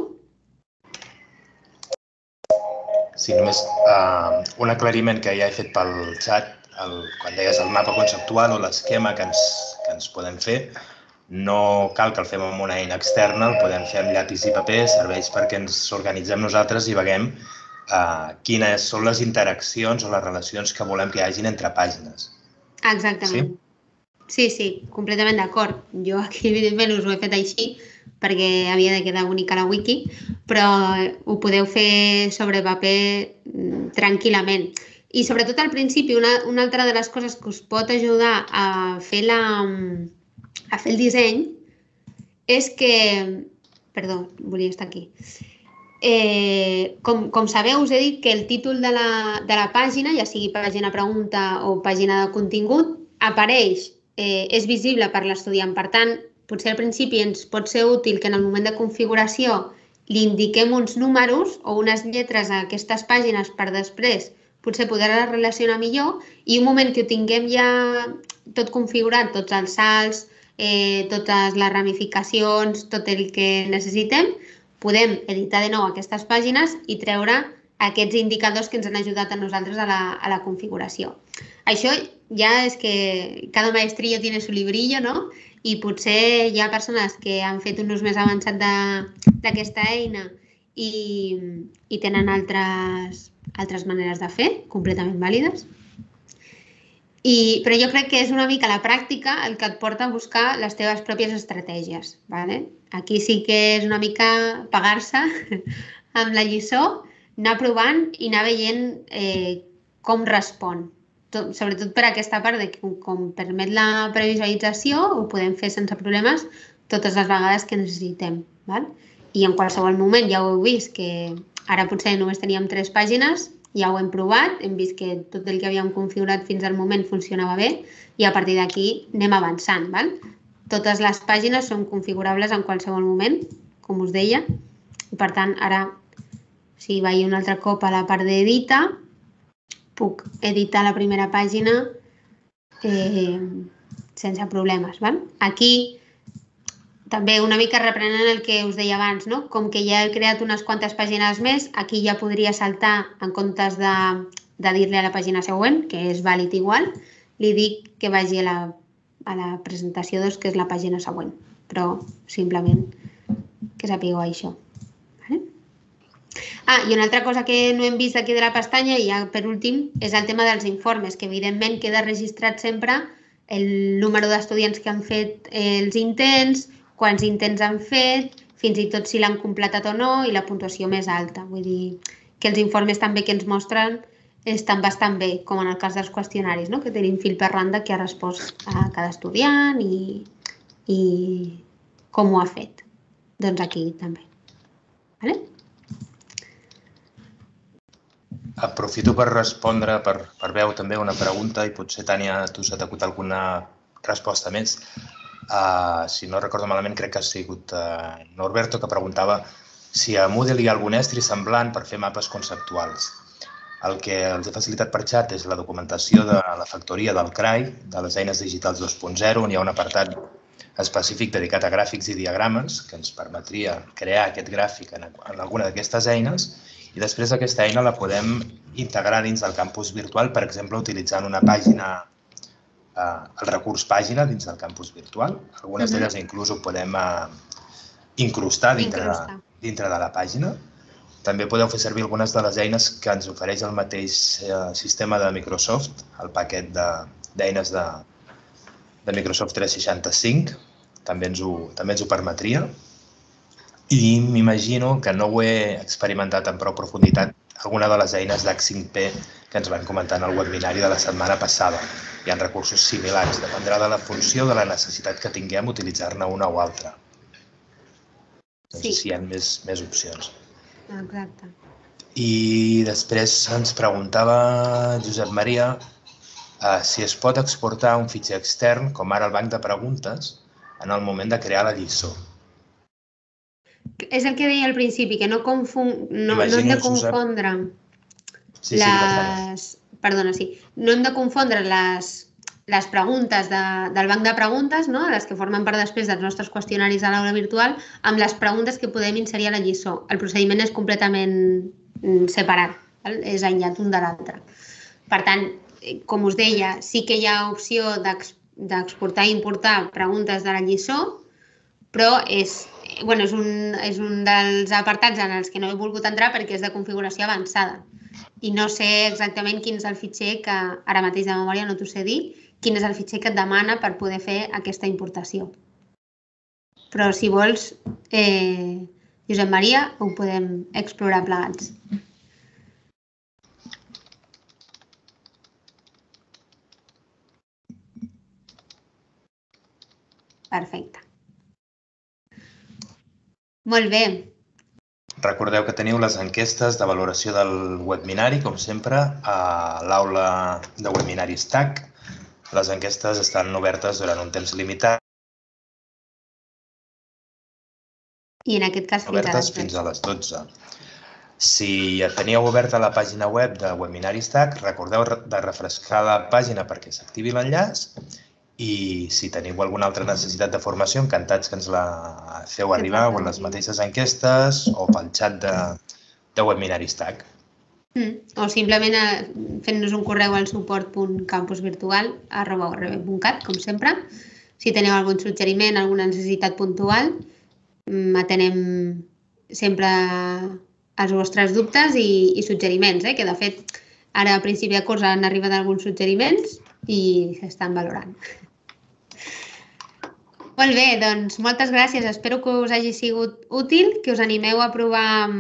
Sí, només uh, un aclariment que ja he fet pel xat, el, quan deies el mapa conceptual o l'esquema que, ens, que ens podem fer, no cal que el fem amb una eina externa, el podem fer amb llapis i paper, serveix perquè ens organitzem nosaltres i veiem uh, quines són les interaccions o les relacions que volem que hi hagin entre pàgines. Exactament. Sí, sí, sí, completament d'acord. Jo aquí, evidentment, us ho he fet així perquè havia de quedar bonica la wiki, però ho podeu fer sobre paper tranquil·lament. I sobretot al principi, una, una altra de les coses que us pot ajudar a fer, la, a fer el disseny és que... Perdó, volia estar aquí. Eh, com, com sabeu, us he dit que el títol de la, de la pàgina, ja sigui pàgina pregunta o pàgina de contingut, apareix, eh, és visible per l'estudiant. Per tant, potser al principi ens pot ser útil que en el moment de configuració li indiquem uns números o unes lletres a aquestes pàgines per després potser poder-les relacionar millor i un moment que ho tinguem ja tot configurat, tots els salts, eh, totes les ramificacions, tot el que necessitem, podem editar de nou aquestes pàgines i treure aquests indicadors que ens han ajudat a nosaltres a la, a la configuració. Això ja és que cada maestrillo tiene su librillo, no? I potser hi ha persones que han fet un ús més avançat d'aquesta eina i, i tenen altres, altres maneres de fer, completament vàlides. I, però jo crec que és una mica la pràctica el que et porta a buscar les teves pròpies estratègies. Vale? Aquí sí que és una mica pagar-se amb la lliçó, anar provant i anar veient eh, com respon. Tot, sobretot per aquesta part de que com permet la previsualització ho podem fer sense problemes totes les vegades que necessitem. Val? I en qualsevol moment ja ho heu vist que ara potser només teníem tres pàgines, ja ho hem provat, hem vist que tot el que havíem configurat fins al moment funcionava bé i a partir d'aquí anem avançant. Val? Totes les pàgines són configurables en qualsevol moment, com us deia, i per tant ara si vaig un altre cop a la part d'edita, puc editar la primera pàgina eh, sense problemes. Val? Aquí també una mica reprenent el que us deia abans, no? Com que ja he creat unes quantes pàgines més, aquí ja podria saltar en comptes de, de dir-li a la pàgina següent, que és vàlid igual, li dic que vagi a la, a la presentació dos, que és la pàgina següent, però simplement que sapigueu això. Vale? Ah, i una altra cosa que no hem vist aquí de la pestanya, i ja per últim, és el tema dels informes, que evidentment queda registrat sempre el número d'estudiants que han fet els intents, quants intents han fet, fins i tot si l'han completat o no, i la puntuació més alta. Vull dir que els informes també que ens mostren estan bastant bé, com en el cas dels qüestionaris, no? Que tenim fil per randa que ha respost a cada estudiant i, i com ho ha fet. Doncs aquí també. Vale? Aprofito per respondre per, per veu també una pregunta i potser, Tània, tu s'ha t'acut alguna resposta més. Uh, si no recordo malament, crec que ha sigut uh, Norberto que preguntava si a Moodle hi ha algun estri semblant per fer mapes conceptuals. El que els he facilitat per xat és la documentació de la factoria del C R A I, de les eines digitals dos punt zero, on hi ha un apartat específic dedicat a gràfics i diagrames que ens permetria crear aquest gràfic en, en alguna d'aquestes eines i després aquesta eina la podem integrar dins del campus virtual, per exemple, utilitzant una pàgina el recurs pàgina dins del campus virtual. Algunes d'elles inclús ho podem incrustar dintre de, dintre de la pàgina. També podeu fer servir algunes de les eines que ens ofereix el mateix sistema de Microsoft, el paquet d'eines de, de Microsoft tres seixanta-cinc, també ens ho, també ens ho permetria. I m'imagino que no ho he experimentat en prou profunditat alguna de les eines d'H cinc P que ens van comentar en el webinari de la setmana passada. Hi ha recursos similars, dependrà de la funció o de la necessitat que tinguem utilitzar-ne una o altra. No sé si hi ha més, més opcions. Exacte. I després ens preguntava Josep Maria uh, si es pot exportar un fitxer extern, com ara el banc de preguntes, en el moment de crear la lliçó. És el que deia al principi, que no, confon... no, no hem de confondre sí, sí, les... Perdona, sí. No hem de confondre les, les preguntes de, del banc de preguntes, no? Les que formen part després dels nostres qüestionaris a l'aula virtual, amb les preguntes que podem inserir a la lliçó. El procediment és completament separat, val? És aïllat un de l'altre. Per tant, com us deia, sí que hi ha opció d'exportar i importar preguntes de la lliçó, però és, bueno, és, un, és un dels apartats en els que no he volgut entrar perquè és de configuració avançada. I no sé exactament quin és el fitxer que, ara mateix de memòria no t'ho sé dir, quin és el fitxer que et demana per poder fer aquesta importació. Però si vols, eh, Josep Maria, ho podem explorar plegats. Perfecte. Molt bé. Recordeu que teniu les enquestes de valoració del webinari, com sempre, a l'aula de webinaris T A C. Les enquestes estan obertes durant un temps limitat. I en aquest cas fins a les dotze. Fins a les dotze. Si teniu oberta la pàgina web de webinaris T A C, recordeu de refrescar la pàgina perquè s'activi l'enllaç. I si teniu alguna altra necessitat de formació, encantats que ens la feu arribar o en les mateixes enquestes o pel xat de, de webinaris T A C. Mm. O simplement fent-nos un correu al suport punt campusvirtual arroba u r b punt cat, com sempre. Si teniu algun suggeriment, alguna necessitat puntual, atenem sempre els vostres dubtes i, i suggeriments, eh? Que de fet ara a principi de curs han arribat alguns suggeriments i s'estan valorant. Molt bé, doncs moltes gràcies. Espero que us hagi sigut útil, que us animeu a provar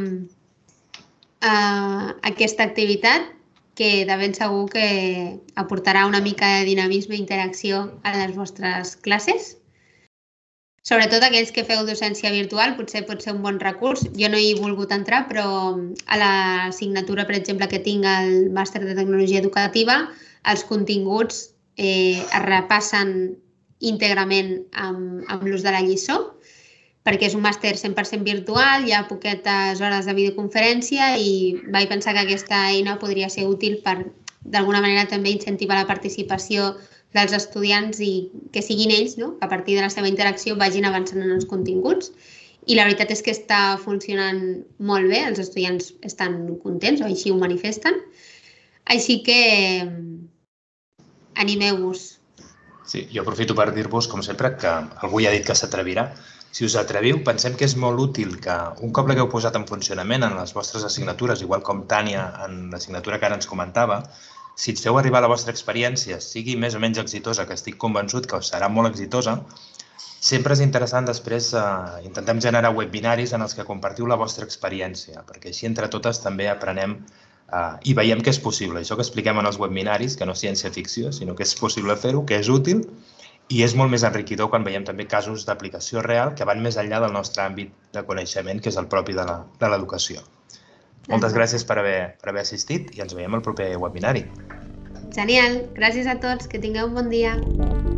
uh, aquesta activitat, que de ben segur que aportarà una mica de dinamisme i interacció a les vostres classes. Sobretot aquells que feu docència virtual, potser pot ser un bon recurs. Jo no hi he volgut entrar, però a l'assignatura, per exemple, que tinc al màster de tecnologia educativa, els continguts eh, es repassen íntegrament amb, amb l'ús de la lliçó, perquè és un màster cent per cent virtual, hi ha poquetes hores de videoconferència i vaig pensar que aquesta eina podria ser útil per, d'alguna manera, també incentivar la participació dels estudiants i que siguin ells, no? Que a partir de la seva interacció vagin avançant en els continguts. I la veritat és que està funcionant molt bé, els estudiants estan contents o així ho manifesten. Així que animeu-vos. Sí, jo aprofito per dir-vos, com sempre, que algú ja ha dit que s'atrevirà. Si us atreviu, pensem que és molt útil que un cop l'hagueu posat en funcionament en les vostres assignatures, igual com Tània en l'assignatura que ara ens comentava, si et feu arribar la vostra experiència, sigui més o menys exitosa, que estic convençut que serà molt exitosa, sempre és interessant després eh, intentem generar webinaris en els que compartiu la vostra experiència, perquè així entre totes també aprenem Uh, i veiem que és possible. Això que expliquem en els webinaris, que no és ciència-ficció, sinó que és possible fer-ho, que és útil i és molt més enriquidor quan veiem també casos d'aplicació real que van més enllà del nostre àmbit de coneixement, que és el propi de l'educació. Moltes gràcies per haver, per haver assistit i ens veiem al proper webinari. Genial. Gràcies a tots. Que tingueu un bon dia.